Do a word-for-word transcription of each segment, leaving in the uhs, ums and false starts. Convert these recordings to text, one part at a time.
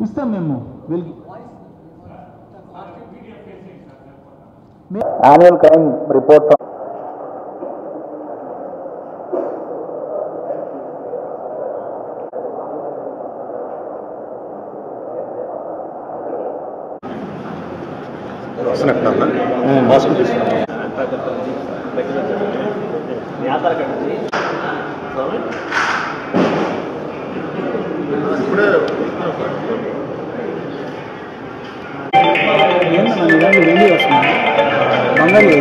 ఇస్తాం మేము వీళ్ళకి. యాన్యువల్ క్రైమ్ రిపోర్ట్ వెళ్ళి వస్తుంది బంగాళీ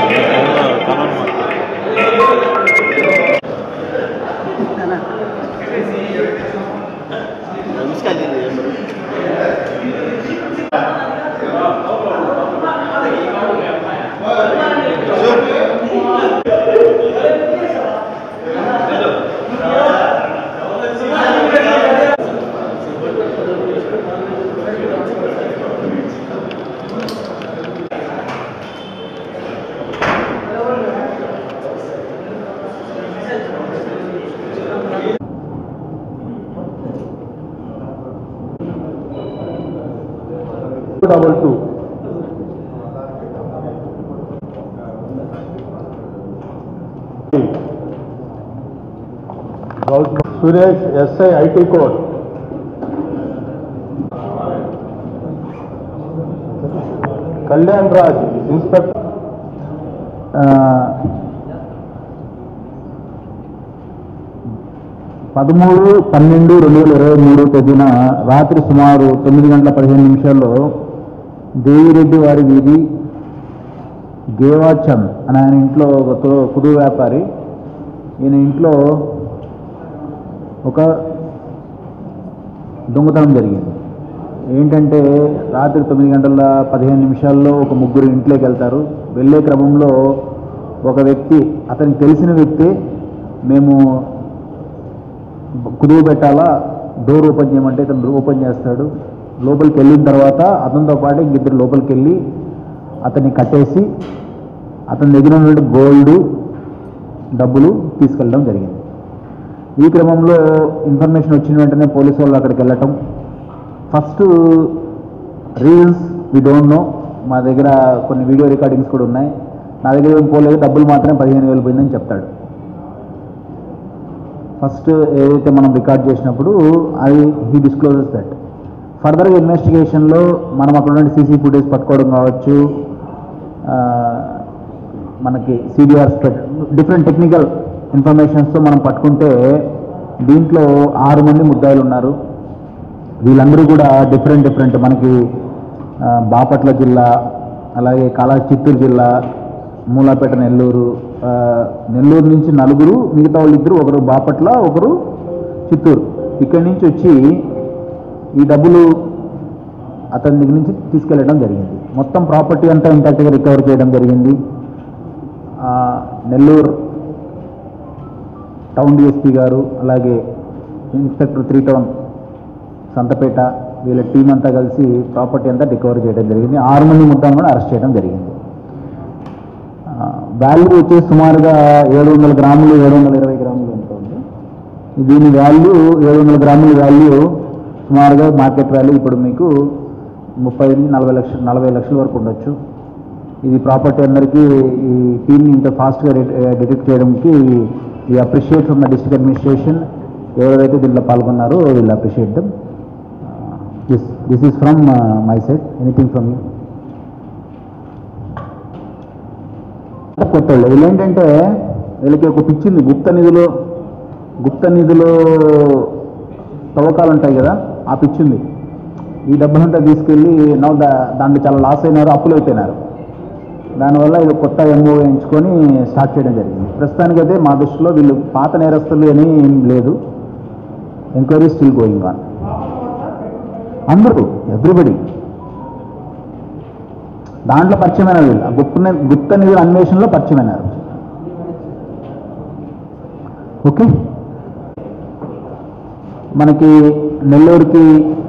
double two. Suresh S I I T code. Kalyan Raj Inspector. పదమూడు పన్నెండు రెండు వేల ఇరవై మూడు తేదీన రాత్రి సుమారు తొమ్మిది గంటల పదిహేను నిమిషాల్లో దేవిరెడ్డి వారి వీధి గేవాచంద్ అని ఆయన ఇంట్లో ఒక కుదు వ్యాపారి, ఈయన ఇంట్లో ఒక దొంగతనం జరిగింది. ఏంటంటే రాత్రి తొమ్మిది గంటల పదిహేను నిమిషాల్లో ఒక ముగ్గురు ఇంట్లోకి వెళ్తారు. వెళ్ళే క్రమంలో ఒక వ్యక్తి, అతనికి తెలిసిన వ్యక్తి, మేము కుదువు పెట్టాలా, డోర్ ఓపెన్ చేయమంటే ఇతను ఓపెన్ చేస్తాడు. లోపలికి వెళ్ళిన తర్వాత అతనితో పాటు ఇంకిద్దరు లోపలికి వెళ్ళి అతన్ని కట్టేసి అతని దగ్గర ఉన్నటువంటి గోల్డ్ డబ్బులు తీసుకెళ్ళడం జరిగింది. ఈ క్రమంలో ఇన్ఫర్మేషన్ వచ్చిన వెంటనే పోలీసు వాళ్ళు అక్కడికి వెళ్ళటం. First reasons we don't know, మా దగ్గర కొన్ని వీడియో రికార్డింగ్స్ కూడా ఉన్నాయి, నా దగ్గర ఏం పోలేదు, డబ్బులు మాత్రమే పదిహేను వేలు పోయిందని చెప్తాడు. ఫస్ట్ ఏదైతే మనం రికార్డ్ చేసినప్పుడు అది హీ డిస్క్లోజెస్ దట్. ఫర్దర్గా ఇన్వెస్టిగేషన్లో మనం అక్కడ నుండి సీసీ ఫుటేజ్ పట్టుకోవడం కావచ్చు, మనకి సిడిఆర్స్ డిఫరెంట్ టెక్నికల్ ఇన్ఫర్మేషన్స్తో మనం పట్టుకుంటే దీంట్లో ఆరు మంది ముద్దాయిలు ఉన్నారు. వీళ్ళందరూ కూడా డిఫరెంట్ డిఫరెంట్ మనకి బాపట్ల జిల్లా, అలాగే కాలా చిత్తూరు జిల్లా, మూలాపేట నెల్లూరు, నెల్లూరు నుంచి నలుగురు, మిగతా వాళ్ళు ఇద్దరు, ఒకరు బాపట్ల ఒకరు చిత్తూరు. ఇక్కడి నుంచి వచ్చి ఈ డబ్బులు అతని దగ్గర నుంచి తీసుకెళ్ళడం జరిగింది. మొత్తం ప్రాపర్టీ అంతా ఇంటాక్ట్గా రికవర్ చేయడం జరిగింది. నెల్లూరు టౌన్ డిఎస్పీ గారు, అలాగే ఇన్స్పెక్టర్ త్రీ టౌన్ సంతపేట, వీళ్ళ టీం అంతా కలిసి ప్రాపర్టీ అంతా రికవర్ చేయడం జరిగింది. ఆరు మంది ముద్దాలను కూడా అరెస్ట్ చేయడం జరిగింది. వాల్యూ వచ్చేసి సుమారుగా ఏడు వందల గ్రాములు ఏడు వందల ఇరవై గ్రాములు ఉంటుంది. దీని వాల్యూ ఏడు వందల గ్రాముల వాల్యూ సుమారుగా మార్కెట్ వాల్యూ ఇప్పుడు మీకు ముప్పై నలభై లక్షలు నలభై లక్షల వరకు ఉండొచ్చు. ఇది ప్రాపర్టీ అందరికీ ఈ టీమ్ని ఇంత ఫాస్ట్గా డిటెక్ట్ చేయడానికి ఈ appreciate from the district administration. ఎవరైతే దీంట్లో పాల్గొన్నారో వీళ్ళు appreciate them. This this is from my side. Anything from you? కొత్త వాళ్ళు వీళ్ళు ఏంటంటే వీళ్ళకి ఒక పిచ్చింది, గుప్త నిధులు గుప్త నిధులు తవ్వకాలు ఉంటాయి కదా, ఆ పిచ్చింది. ఈ డబ్బులంతా తీసుకెళ్ళి నవ్వు దా దాంట్లో చాలా లాస్ అయినారు, అప్పులు అయిపోయినారు. దానివల్ల ఇది కొత్త ఎంఓ ఎంచుకొని స్టార్ట్ చేయడం జరిగింది. ప్రస్తుతానికైతే మా దృష్టిలో వీళ్ళు పాత నేరస్తులు అని ఏం లేదు. Enquiry still going on. అందరూ ఎవ్రీబడి దాంట్లో పరిచయమైన వీళ్ళు గుప్త గుప్త నిధుల అన్వేషణలో పరిచయమైనారు. ఓకే, మనకి నెల్లూరుకి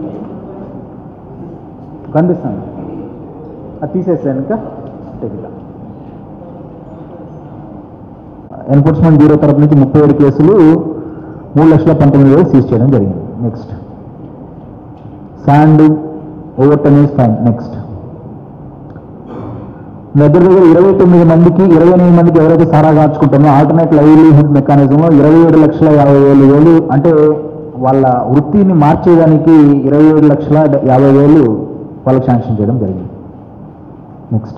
కనిపిస్తుంది, అది తీసేసాను. ఇంకా ఎన్ఫోర్స్మెంట్ బ్యూరో తరఫు నుంచి ముప్పై ఏడు కేసులు మూడు లక్షల పంతొమ్మిది వేలు సీజ్ చేయడం జరిగింది. Next sand over ten years fine. Next దగ్గర దగ్గర ఇరవై తొమ్మిది మందికి ఇరవై ఎనిమిది మందికి ఎవరైతే సారా కాచుకుంటామో ఆల్టర్నేట్ లైవ్లీహుడ్ మెకానిజంలో ఇరవై ఏడు లక్షల యాభై వేలు వేలు అంటే వాళ్ళ వృత్తిని మార్చేదానికి ఇరవై ఏడు లక్షల యాభై వేలు వాళ్ళకి శాంక్షన్ చేయడం జరిగింది. Next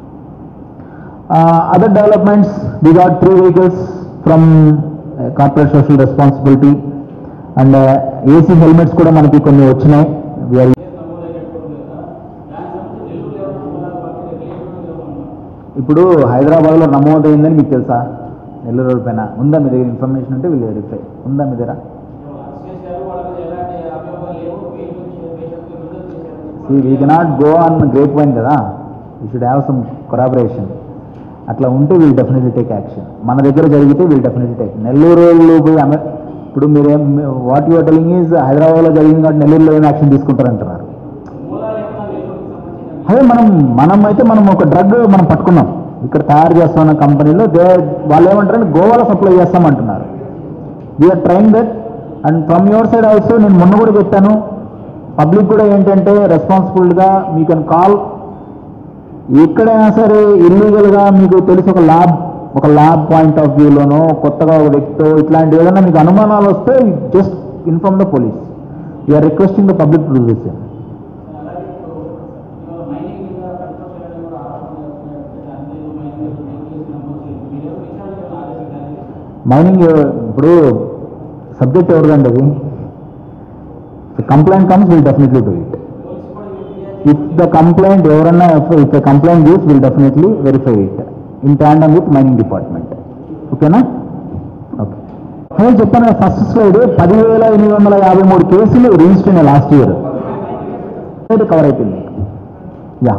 other developments, we got three vehicles from corporate social responsibility and AC helmets కూడా మనకి కొన్ని వచ్చినాయి. ఇప్పుడు హైదరాబాద్లో నమోదైందని మీకు తెలుసా? నెల్లూరు రోడ్ పైన ఉందా మీ దగ్గర? ఇన్ఫర్మేషన్ ఉంటే వీళ్ళు వెరిఫై ఉందా మీ దగ్గర? We cannot go on grapevine కదా, you should have some corroboration. అట్లా ఉంటే వీల్ డెఫినెట్లీ టేక్ యాక్షన్. మన దగ్గర జరిగితే వీల్ డెఫినెట్లీ టేక్. నెల్లూరు ఇప్పుడు మీరేం వాట్ యువర్ టెలింగ్ ఈజ్ హైదరాబాద్లో జరిగింది కాబట్టి నెల్లూరులో ఏం యాక్షన్ తీసుకుంటారంటున్నారు. అదే మనం మనం అయితే మనం ఒక డ్రగ్ మనం పట్టుకున్నాం, ఇక్కడ తయారు చేస్తున్న కంపెనీలో దే వాళ్ళు ఏమంటారంటే గోవాలో సప్లై చేస్తామంటున్నారు. We are trying that and from your side also. నేను మొన్న కూడా చెప్పాను, పబ్లిక్ కూడా ఏంటంటే రెస్పాన్సిబుల్గా మీ కెన్ కాల్. ఎక్కడైనా సరే ఇల్లీగల్గా మీకు తెలిసి ఒక ల్యాబ్ ఒక ల్యాబ్ పాయింట్ ఆఫ్ వ్యూలోనో కొత్తగా ఒక వ్యక్తితో ఇట్లాంటి ఏదైనా మీకు అనుమానాలు వస్తే just inform the police. We are requesting the public to do this. Mining ఇప్పుడు సబ్జెక్ట్ ఎవరిదండి అది? Complaint comes will definitely do it. If the complaint ఎవరన్నా if the complaint gives will definitely verify it in tandem with mining department. ఓకేనా? Okay. నేను చెప్పాను first slide పదివేల ఎనిమిది వందల యాభై మూడు కేసులు రిజిస్టర్ అయినాయి లాస్ట్ ఇయర్. కవర్ అయిపోయింది. యా,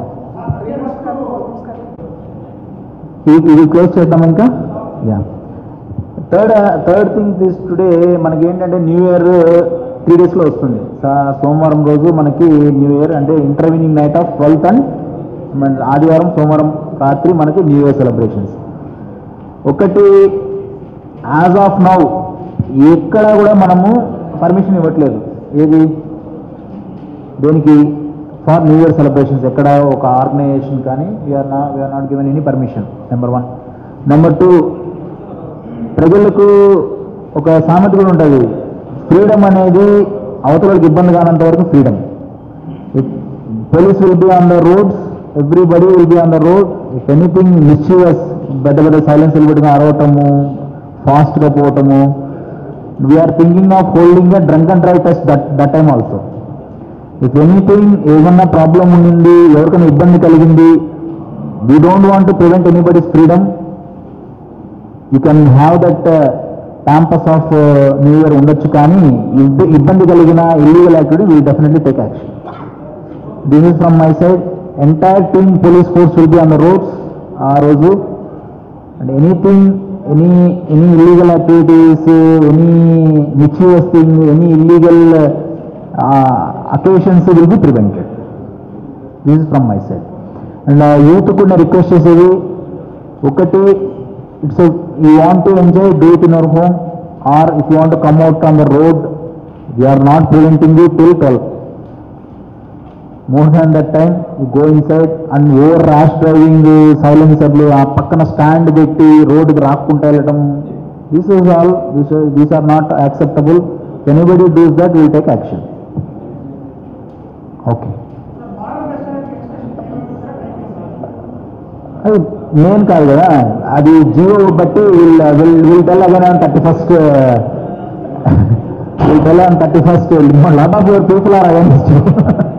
ఇది క్లోజ్ చేద్దాం ఇంకా. Yeah, third third thing this today మనకి ఏంటంటే న్యూ ఇయర్ త్రీ డేస్లో వస్తుంది. సోమవారం రోజు మనకి న్యూ ఇయర్ అంటే intervening night of twelfth and ఆదివారం సోమవారం రాత్రి మనకి న్యూ ఇయర్ సెలబ్రేషన్స్. ఒకటి యాజ్ ఆఫ్ నౌ ఎక్కడ కూడా మనము పర్మిషన్ ఇవ్వట్లేదు. ఏది దేనికి? ఫర్ న్యూ ఇయర్ సెలబ్రేషన్స్ ఎక్కడ ఒక ఆర్గనైజేషన్ కానీ వీఆర్ నా we are not given any permission. Number one. Number two, ప్రజలకు ఒక సామెత కూడా ఉంటుంది, ఫ్రీడమ్ అనేది అవతలకు ఇబ్బంది కానంత వరకు freedom. Police will be on the roads, everybody will be on the road. If anything mischievous, పెద్ద పెద్ద సైలెన్స్ పెట్టుకుని అరవటము, ఫాస్ట్గా పోవటము. We are thinking of holding a drunk and drive test that that time also. If anything ఏదన్నా problem ఉండింది, ఎవరికైనా ఇబ్బంది కలిగింది, we don't want to prevent anybody's freedom. You can have that campus of new year ఉండొచ్చు, కానీ ఇబ్బంది కలిగిన illegal activity we definitely take action. This is from my side. Entire team police force will be on the roads ఆ రోజు. And anything any any illegal activities, any mischievous thing, any illegal occasions will be prevented. This is from my side. And youth కూడా request చేసేది ఒకటి, it's you want to enjoy, do it in your home, or if you want to come out on the road, we are not preventing you till twelve. More than that time you go inside and over rash driving, silencerlu aa pakkana stand petti road ki raakunta vellatam, this is all this is, these are not acceptable. If anybody does that, we will take action. Okay, అది main కాదు కదా, అది జియో బట్టి will will will tell again on thirty first will tell on thirty first lot of your people are against you.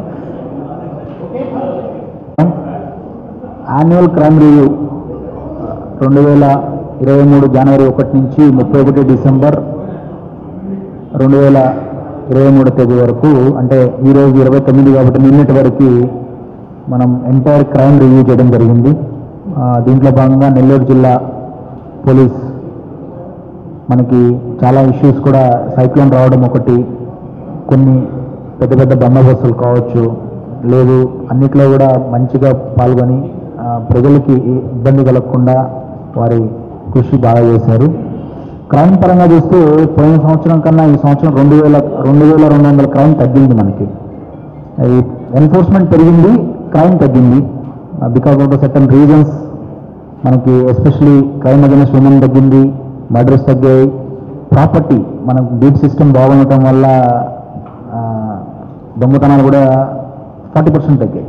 Annual crime review రెండు వేల ఇరవై మూడు జనవరి ఒకటి నుంచి ముప్పై ఒకటి డిసెంబర్ రెండు వేల ఇరవై మూడు తేదీ వరకు, అంటే ఈరోజు ఇరవై తొమ్మిది కాబట్టి నిన్నటి వరకు మనం ఎంటైర్ క్రైమ్ రివ్యూ చేయడం జరిగింది. దీంట్లో భాగంగా నెల్లూరు జిల్లా పోలీస్ మనకి చాలా ఇష్యూస్ కూడా, సైక్లోన్ రావడం ఒకటి, కొన్ని పెద్ద పెద్ద బందోబస్తులు కావచ్చు, లేదు అన్నిట్లో కూడా మంచిగా పాల్గొని ప్రజలకి ఇబ్బంది కలగకుండా వారి కృషి బాగా చేశారు. క్రైమ్ పరంగా చూస్తే పోయిన సంవత్సరం కన్నా ఈ సంవత్సరం రెండు వేల రెండు వేల రెండు వందల క్రైమ్ తగ్గింది మనకి. ఎన్ఫోర్స్మెంట్ పెరిగింది, క్రైమ్ తగ్గింది. Because of the certain reasons మనకి ఎస్పెషలీ క్రైమ్ అగైన్స్ ఉమెన్ తగ్గింది, మర్డర్స్ తగ్గాయి, ప్రాపర్టీ మనకు బీట్ సిస్టమ్ బాగుండటం వల్ల దొంగతనాలు కూడా ఫార్టీ పర్సెంట్ తగ్గాయి.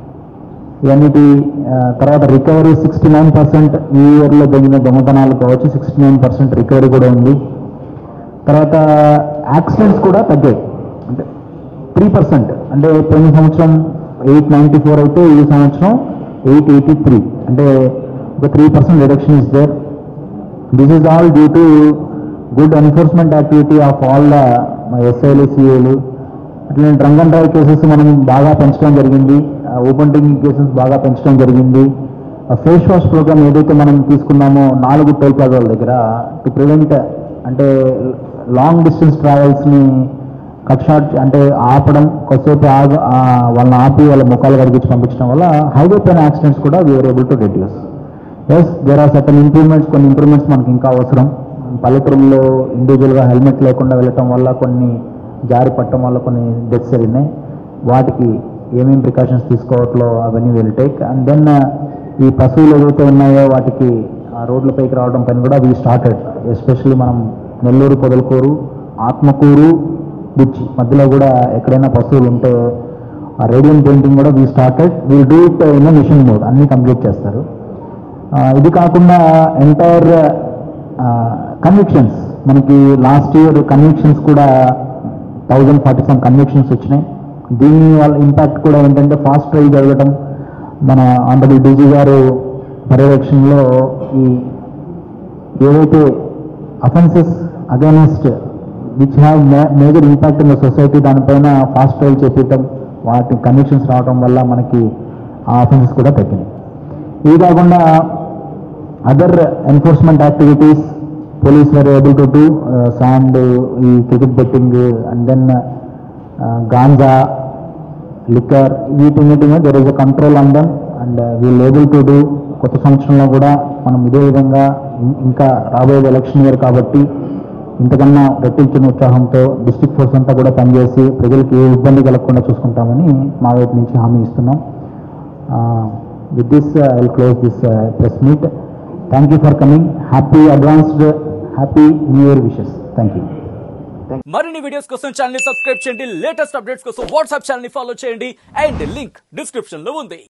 ఇవన్నిటి తర్వాత రికవరీ సిక్స్టీ నైన్ పర్సెంట్ ఈ ఇయర్లో జరిగిన దొంగతనాలు కావచ్చు, సిక్స్టీ నైన్ పర్సెంట్ రికవరీ కూడా ఉంది. తర్వాత యాక్సిడెంట్స్ కూడా తగ్గాయి, అంటే త్రీ పర్సెంట్ అంటే పోయిన సంవత్సరం ఎయిట్ నైంటీ ఫోర్ అయితే ఈ సంవత్సరం ఎయిట్ ఎయిటీ త్రీ అంటే ఒక three percent reduction is there. This is all due to good enforcement activity of all the ఎస్ఐలు సిఏలు. అట్లనే డ్రంక్ అండ్ డ్రైవ్ కేసెస్ మనం బాగా పెంచడం జరిగింది, ఓపెన్ డ్రింకింగ్ కేసెస్ బాగా పెంచడం జరిగింది. ఫేస్ వాష్ ప్రోగ్రామ్ ఏదైతే మనం తీసుకున్నామో నాలుగు టోల్ ప్లాజాల దగ్గర టు ప్రివెంట్ అంటే లాంగ్ డిస్టెన్స్ ట్రావెల్స్ని కట్ షార్ట్ అంటే ఆపడం, కొద్దిసేపు ఆగ వాళ్ళని ఆపి వాళ్ళ ముఖాలు కడిగించి పంపించడం వల్ల హైవే పైన యాక్సిడెంట్స్ కూడా we are able to reduce. Yes there are certain improvements, కొన్ని ఇంప్రూవ్మెంట్స్ మనకి ఇంకా అవసరం. పల్లెటూరులో ఇండివిజువల్గా హెల్మెట్ లేకుండా వెళ్ళటం వల్ల కొన్ని జారి పట్టడం వల్ల కొన్ని డెత్స్ జరిగినాయి. వాటికి ఏమేమి ప్రికాషన్స్ తీసుకోవట్లో అవన్నీ విల్ టేక్. అండ్ దెన్ ఈ పశువులు ఏవైతే ఉన్నాయో వాటికి రోడ్లపైకి రావడం పైన కూడా వీ స్టార్టెడ్. ఎస్పెషల్లీ మనం నెల్లూరు, పొదలకూరు, ఆత్మకూరు, బుచ్చి మధ్యలో కూడా ఎక్కడైనా పశువులు ఉంటే రేడియం పెయింటింగ్ కూడా we started. We'll do it in mission mode, అన్నీ కంప్లీట్ చేస్తారు. ఇది కాకుండా ఎంటైర్ కన్విక్షన్స్ మనకి లాస్ట్ ఇయర్ కన్విక్షన్స్ కూడా థౌజండ్ ఫార్టీ సెవెన్ కన్విక్షన్స్ వచ్చినాయి. దీని వాళ్ళ ఇంపాక్ట్ కూడా ఏంటంటే ఫాస్ట్ ట్రైల్ జరగడం, మన ఆనరబుల్ డీజీ గారు పర్యవేక్షణలో ఈ ఏవైతే offences against which have major impact in the society దానిపైన ఫాస్ట్ ట్రైల్ చేపించడం, వాటి కన్విక్షన్స్ రావడం వల్ల మనకి ఆ అఫెన్సెస్ కూడా తగ్గినాయి. ఇవి కాకుండా other enforcement activities police were able to do sand, ఈ cricket betting and then ganja, liquor, వీటిన్నిటి మీద there is a control on them and we'll able to do. కొత్త సంవత్సరంలో కూడా మనం ఇదే విధంగా ఇంకా రాబోయే ఎలక్షన్ ఇయర్ కాబట్టి ఇంతకన్నా రెట్టించిన ఉత్సాహంతో డిస్ట్రిక్ట్ ఫోర్స్ అంతా కూడా పనిచేసి ప్రజలకు ఏ ఇబ్బంది కలగకుండా చూసుకుంటామని మా వైపు నుంచి హామీ ఇస్తున్నాం. With this I will close this press meet. Thank you for coming. Happy advanced happy new year wishes. Thank you. మరిన్ని వీడియోస్ కోసం ఛానల్ ని సబ్స్క్రైబ్ చేయండి, లేటెస్ట్ అప్డేట్స్ కోసం వాట్సాప్ ఛానల్ ని ఫాలో చేయండి అండ్ లింక్ డిస్క్రిప్షన్ లో ఉంది.